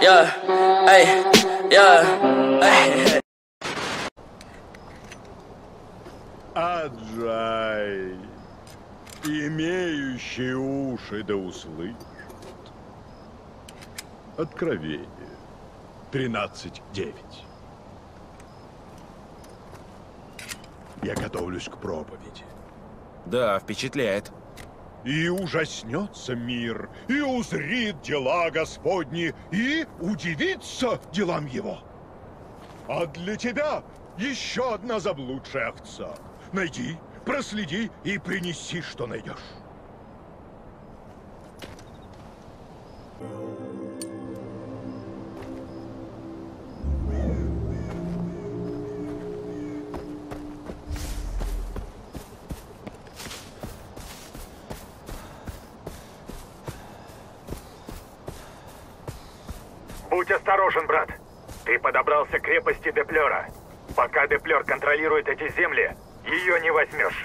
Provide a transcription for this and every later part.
yeah, ey, yeah, ey. Аджай, имеющий уши да услышит. Откровение 13:9. Я готовлюсь к проповеди. Да, впечатляет. И ужаснется мир, и узрит дела Господни, и удивится делам его. А для тебя еще одна заблудшая овца. Найди, проследи и принеси, что найдешь. Будь осторожен, брат. Ты подобрался к крепости Деплера. Пока Деплер контролирует эти земли, ее не возьмешь.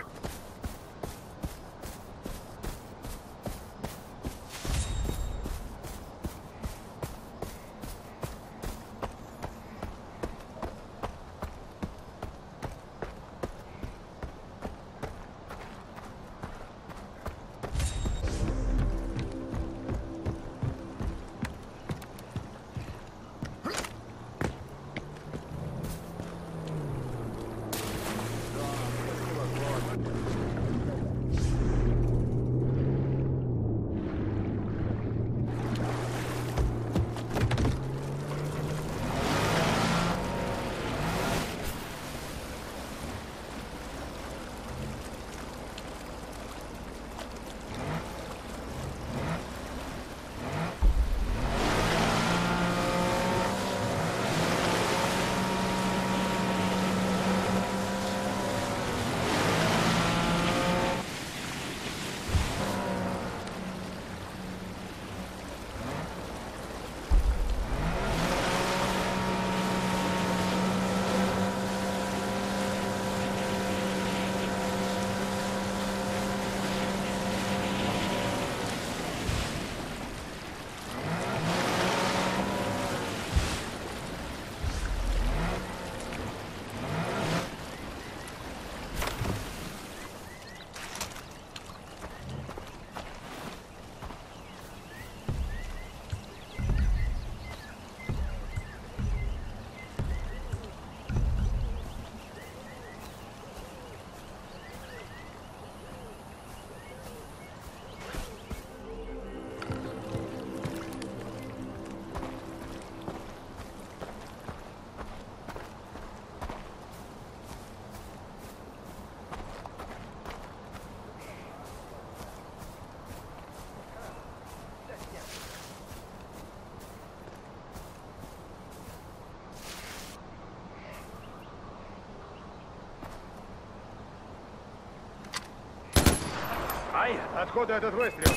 Ай, откуда этот выстрел?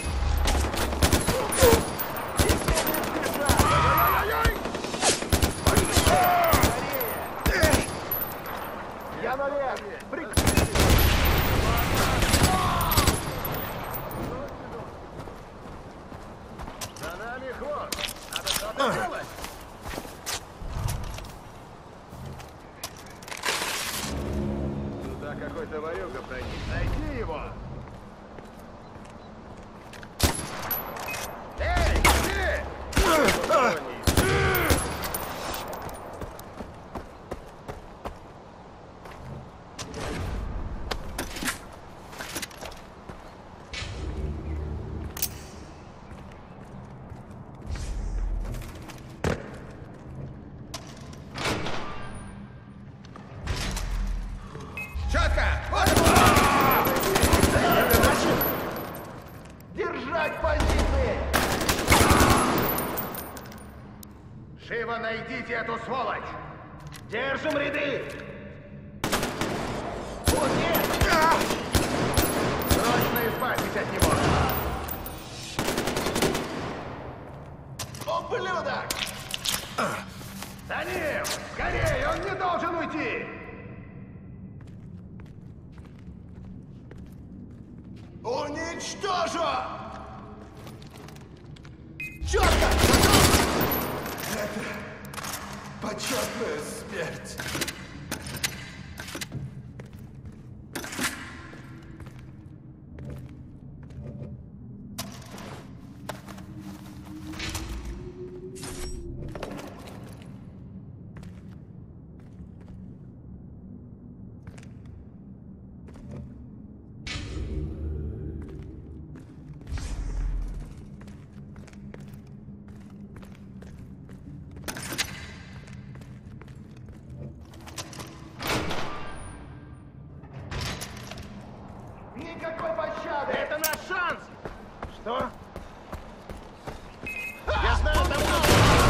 Я наверх! За нами хвост! Надо что-то делать! Сюда какой-то ворюга проник. Найди его! Эй, ты! Четко! Держать позиции! Живо найдите эту сволочь! Держим ряды! Срочно избавьтесь от него! Ублюдок! За ним! Скорее, он не должен уйти! Уничтожу! Четко! почетная смерть. Никакой пощады! Это наш шанс! Что? Я знаю давно!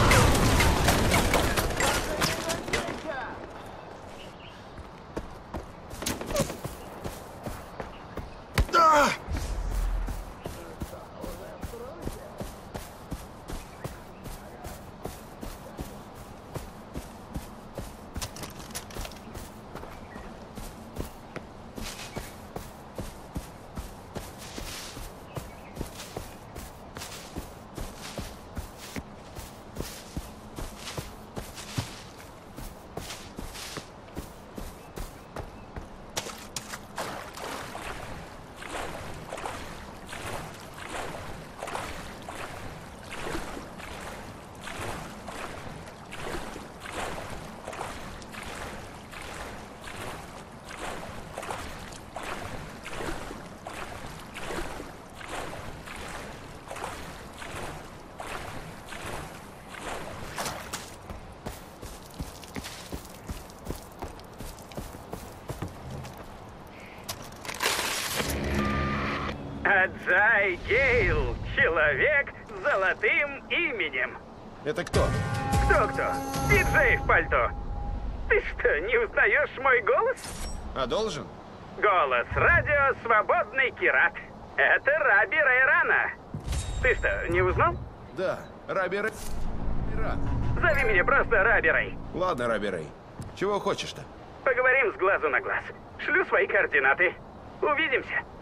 Аджай Гейл, человек с золотым именем. Это кто? Кто-кто? Диджей в пальто. Ты что, не узнаешь мой голос? А должен? Голос радио «Свободный Кират». Это Раби Рейрана. Ты что, не узнал? Да, Раби Рей. Зови меня просто Раби Рей. Ладно, Раби Рей. Чего хочешь-то? Поговорим с глазу на глаз. Шлю свои координаты. Увидимся.